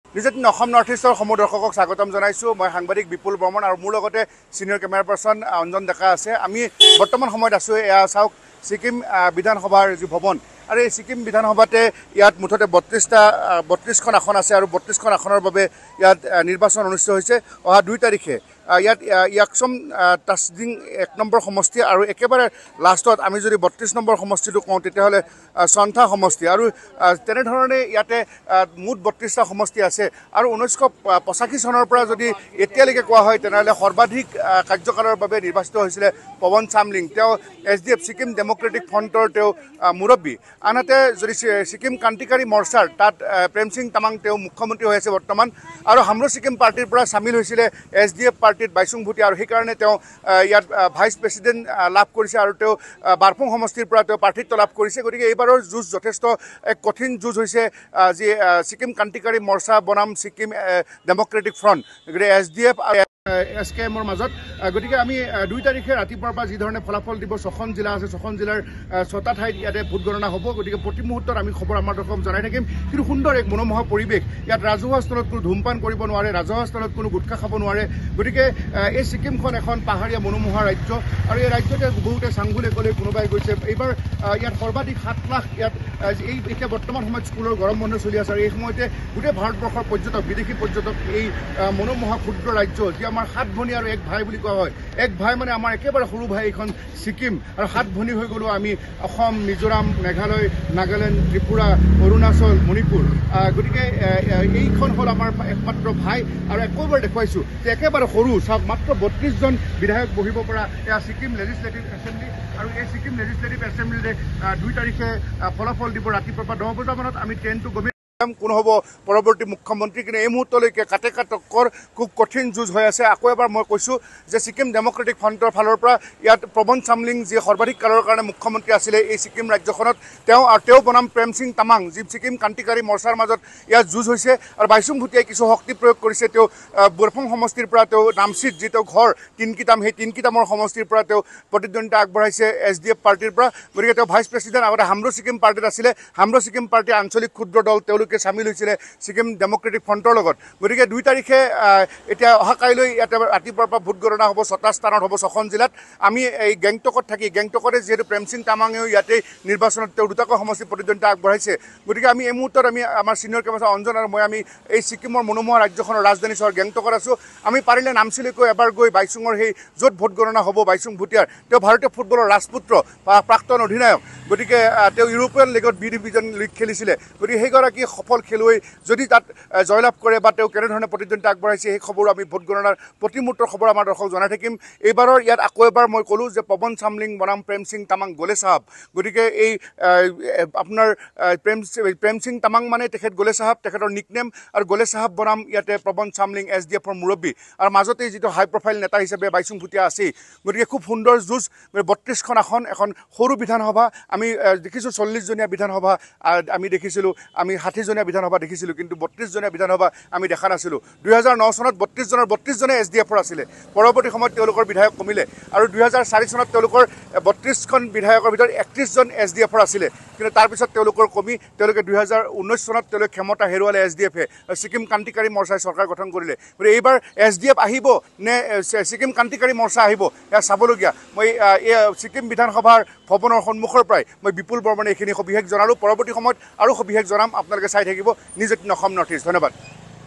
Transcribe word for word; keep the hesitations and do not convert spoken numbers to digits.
News eighteen Assam north ইষ্টৰ সমূহ দৰ্শকক স্বাগতম জনাইছোঁ। মই সাংবাদিক বিপুল বৰ্মন আৰু মোৰ লগতে senior camera person Anjan Deka আছে। আমি বৰ্তমান সময়ত আছোঁ এয়া চাওক ছিকিম বিধানসভাৰ যি ভৱন আৰু এই ছিকিম বিধানসভাতে ইয়াত মুঠতে বত্ৰিছটা বত্ৰিছখন আসন আছে আৰু বত্ৰিছখন আসনৰ বাবে ইয়াত নিৰ্বাচন অনুষ্ঠিত হৈছে অহা দুই তাৰিখে। ইয়াত ইয়াকচম তাছডিং এক নম্বৰ সমষ্টি আৰু একেবাৰে লাষ্টত আমি যদি বত্ৰিছ নম্বৰ সমষ্টিটো কওঁ তেতিয়াহ'লে চন্থা সমষ্টি আৰু তেনেধৰণে ইয়াতে মুঠ বত্ৰিছটা সমষ্টি আছে। আৰু ঊনৈছশ পঁচাশী চনৰ পৰা যদি এতিয়ালৈকে কোৱা হয় তেনেহ'লে সৰ্বাধিক কাৰ্যকালৰ বাবে নিৰ্বাচিত হৈছিলে পৱন চামলিং। তেওঁ S D F Sikkim democratic ফ্ৰণ্টৰ তেওঁ মুৰব্বী। আনহাতে যদি ছিকিম ক্ৰান্তিকাৰী মৰ্চাৰ তাত প্ৰেম সিং তামাং তেওঁ মুখ্যমন্ত্ৰী হৈ আছে বৰ্তমান আৰু হামৰো ছিকিম পাৰ্টিৰ পৰা চামিল হৈছিলে এছ ডি এফ পাৰ্টিত বাইচুং ভুটিয়া আৰু সেইকাৰণে তেওঁ ইয়াত ভাইচ প্ৰেছিডেণ্ট লাভ কৰিছে আৰু তেওঁ বাৰপুং সমষ্টিৰ পৰা তেওঁ প্ৰাৰ্থিত্ব লাভ কৰিছে। গতিকে এইবাৰৰ যুঁজ যথেষ্ট এক কঠিন যুঁজ হৈছে যি ছিকিম ক্ৰান্তিকাৰী মৰ্চা বনাম ছিকিম ডেম'ক্ৰেটিক ফ্ৰণ্ট গতিকে S D F S K এমৰ মাজত। গতিকে আমি দুই তাৰিখে ৰাতিপুৱাৰ পৰা যিধৰণে ফলাফল দিব ছখন জিলা আছে ছখন জিলাৰ ছটা ঠাইত ইয়াতে ভোট গণনা হ'ব। গতিকে প্ৰতি মুহূৰ্তত আমি খবৰ আমাৰ দৰ্শকক জনাই থাকিম। কিন্তু সুন্দৰ এক মনোমোহা পৰিৱেশ ইয়াত ৰাজহুৱা স্থলত কোনো ধূমপান কৰিব নোৱাৰে, ৰাজহুৱা স্থলত কোনো গুটখা খাব নোৱাৰে। গতিকে এই ছিকিমখন এখন পাহাৰীয়া মনোমোহা ৰাজ্য আৰু এই ৰাজ্যতে বহুতে চাংগুলে ক'লে কোনোবাই গৈছে। এইবাৰ ইয়াত সৰ্বাধিক সাত লাখ ইয়াত এই এতিয়া বৰ্তমান সময়ত স্কুলৰ গৰম বন্ধ চলি আছে আৰু এই সময়তে গোটেই ভাৰতবৰ্ষৰ পৰ্যটক বিদেশী পৰ্যটক এই মনোমোহা ক্ষুদ্ৰ ৰাজ্য যি আমাৰ সাত ভনী আৰু এক ভাই বুলি কোৱা হয়। এক ভাই মানে আমাৰ একেবাৰে সৰু ভাই এইখন ছিকিম আৰু সাত ভনী হৈ গ'লো আমি অসম, মিজোৰাম, মেঘালয়, নাগালেণ্ড, ত্ৰিপুৰা, অৰুণাচল, মণিপুৰ। গতিকে এইখন হ'ল আমাৰ একমাত্ৰ ভাই আৰু একেবাৰে দেখুৱাইছোঁ যে একেবাৰে সৰু চাওক মাত্ৰ বত্ৰিছজন বিধায়ক বহিব পৰা এয়া ছিকিম লেজিছলেটিভ এছেম্বলি আৰু এই ছিকিম লেজিছলেটিভ এছেম্বলিৰে দুই তাৰিখে ফলাফল দিব ৰাতিপুৱাৰ পৰা দহ বজামানত আমি ট্ৰেইনটো গমেই কোন হ'ব পৰৱৰ্তী মুখ্যমন্ত্ৰী। কিন্তু এই মুহূৰ্তলৈকে কাটে কাটকৰ খুব কঠিন যুঁজ হৈ আছে। আকৌ এবাৰ মই কৈছোঁ যে ছিকিম ডেম'ক্ৰেটিক ফ্ৰণ্টৰ ফালৰ পৰা ইয়াত পৱন চামলিং যি সৰ্বাধিক কালৰ কাৰণে মুখ্যমন্ত্ৰী আছিলে এই ছিকিম ৰাজ্যখনত তেওঁ আৰু তেওঁ বনাম প্ৰেম সিং তামাং যি ছিকিম ক্ৰান্তিকাৰী মৰ্চাৰ মাজত ইয়াত যুঁজ হৈছে আৰু বাইচুং ভুটিয়াই কিছু শক্তি প্ৰয়োগ কৰিছে। তেওঁ বৰফং সমষ্টিৰ পৰা তেওঁ নামচিত যি তেওঁ ঘৰ তিনকিতাম সেই তিনকিতামৰ সমষ্টিৰ পৰা তেওঁ প্ৰতিদ্বন্দ্বিতা আগবঢ়াইছে এছ ডি এফ পাৰ্টিৰ পৰা। গতিকে তেওঁ ভাইচ প্ৰেছিডেণ্ট আগতে হামৰো ছিকিম পাৰ্টিত আছিলে। হামৰো ছিকিম পাৰ্টিৰ আঞ্চলিক ক্ষুদ্ৰ দল তেওঁলোকে চামিল হৈছিলে ছিকিম ডেম'ক্ৰেটিক ফ্ৰণ্টৰ লগত। গতিকে দুই তাৰিখে এতিয়া অহা কাইলৈ ইয়াতে ৰাতিপুৱাৰ পৰা ভোট গণনা হ'ব ছটা স্থানত হ'ব ছখন জিলাত। আমি এই গেংটকত থাকি গেংটকতে যিহেতু প্ৰেম সিং তামাঙেও ইয়াতেই নিৰ্বাচনত তেওঁ দুটাকৈ সমষ্টি প্ৰতিদ্বন্দ্বিতা আগবঢ়াইছে। গতিকে আমি এই মুহূৰ্তত আমি আমাৰ ছিনিয়ৰ কেমেৰা অঞ্জন আৰু মই আমি এই ছিকিমৰ মনোমোহা ৰাজ্যখনৰ ৰাজধানী চহৰ গেংটকত আছোঁ। আমি পাৰিলে নামচিলৈকৈ এবাৰ গৈ বাইচুঙৰ সেই য'ত ভোট গণনা হ'ব বাইচুং ভুটিয়াৰ তেওঁ ভাৰতীয় ফুটবলৰ ৰাজপুত্ৰ বা প্ৰাক্তন অধিনায়ক। গতিকে তেওঁ ইউৰোপীয়ান লীগত বি ডিভিজন লীগ খেলিছিলে। গতিকে সেইগৰাকী সফল খেলুৱৈ যদি তাত জয়লাভ কৰে বা তেওঁ কেনেধৰণে প্ৰতিদ্বন্দ্বিতা আগবঢ়াইছে সেই খবৰো আমি ভোট গণনাৰ প্ৰতি মুহূৰ্তৰ খবৰ আমাৰ দৰ্শকক জনাই থাকিম। এইবাৰৰ ইয়াত আকৌ এবাৰ মই ক'লোঁ যে পৱন চামলিং বনাম প্ৰেম সিং তামাং গলে চাহাব। গতিকে এই আপোনাৰ প্ৰেম প্ৰেম সিং তামাং মানে তেখেত গলে চাহাব তেখেতৰ নিকনেম আৰু গলে চাহাব বনাম ইয়াতে পৱন চামলিং এছ ডি এফৰ মুৰব্বী আৰু মাজতে যিটো হাই প্ৰফাইল নেতা হিচাপে বাইচুং ভুটিয়া আছেই। গতিকে খুব সুন্দৰ যুঁজ বত্ৰিছখন আসন এখন সৰু বিধানসভা আমি দেখিছোঁ চল্লিছজনীয়া বিধানসভা আমি দেখিছিলোঁ আমি ষাঠিজনীয়া বিধানসভা দেখিছিলোঁ কিন্তু বত্ৰিছজনীয়া বিধানসভা আমি দেখা নাছিলোঁ। দুহেজাৰ ন চনত বত্ৰিছজনৰ বত্ৰিছজনে এছ ডি এফৰ আছিলে। পৰৱৰ্তী সময়ত তেওঁলোকৰ বিধায়ক কমিলে আৰু দুহেজাৰ চাৰি চনত তেওঁলোকৰ বত্ৰিছখন বিধায়কৰ ভিতৰত একত্ৰিছজন এছ ডি এফৰ আছিলে। কিন্তু তাৰপিছত তেওঁলোকৰ কমি তেওঁলোকে দুহেজাৰ ঊনৈছ চনত তেওঁলোকে ক্ষমতা হেৰুৱালে এছ ডি এফে ছিকিম ক্ৰান্তিকাৰী মৰ্চাই চৰকাৰ গঠন কৰিলে। গতিকে এইবাৰ এছ ডি এফ আহিব নে ছিকিম ক্ৰান্তিকাৰী মৰ্চা আহিব এয়া চাবলগীয়া। মই এই ছিকিম বিধানসভাৰ ভৱনৰ সন্মুখৰ পৰাই মই বিপুল বৰ্মনে এইখিনি সবিশেষ জনালোঁ। পৰৱৰ্তী সময়ত আৰু সবিশেষ জনাম। আপোনালোকে চাই থাকিব news eighteen Assam north east. ধন্যবাদ।